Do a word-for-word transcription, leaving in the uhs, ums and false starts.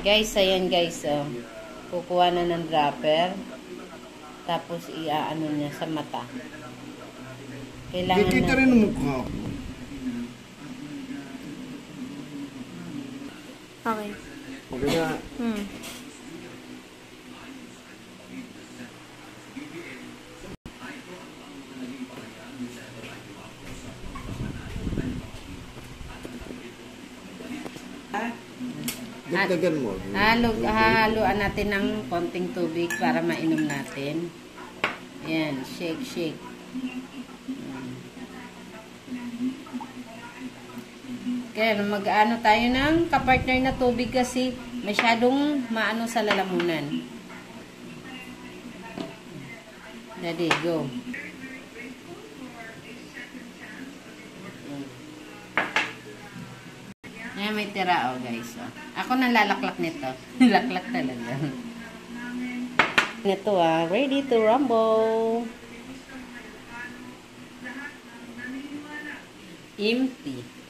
Guys, ayan guys, oh. Kukuha na ng dropper. Tapos iaano niya sa mata. Kailangan na... Kita rin ang mukha ko. Okay. Okay na. Hmm. Dagdagan mo. Halo, hahaluan natin ng konting tubig para mainom natin. Ayan, shake, shake. Kaya mag-ano tayo ng kapartner na tubig kasi masyadong maano sa lalamunan. Daddy, go. Ayan, may tira, oh, guys. Oh. Ako nalalaklak nito. Laklak talaga. Ito, ah. Ready to rumble. Empty.